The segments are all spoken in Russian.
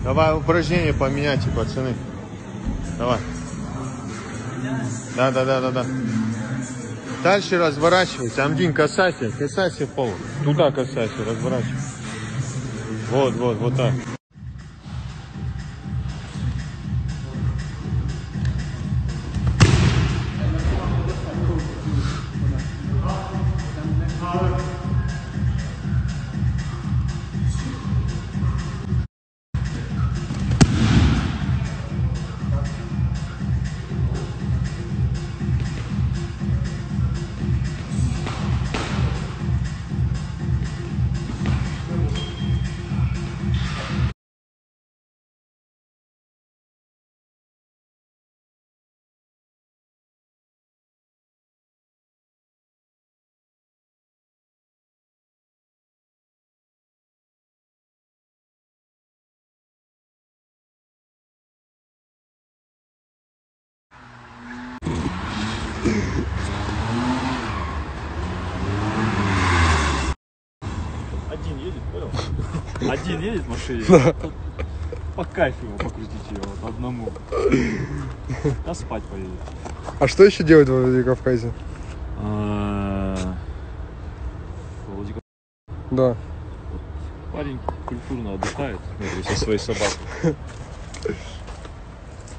Давай упражнение поменяйте, пацаны. Давай. Да. Дальше разворачивайся. Амдин, касайся пола. Туда касайся, разворачивайся. Вот так. Один едет, понял? Один едет в машине. По кайфу его покрутить его вот одному. А спать поедет. А что еще делать в Владикавказе? Да. Парень культурно отдыхает со своей собакой.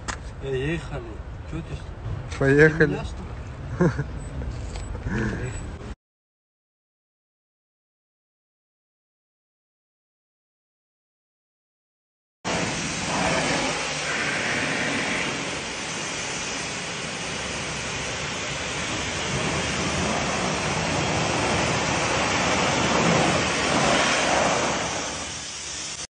Поехали. Что ты? Поехали. Поехали.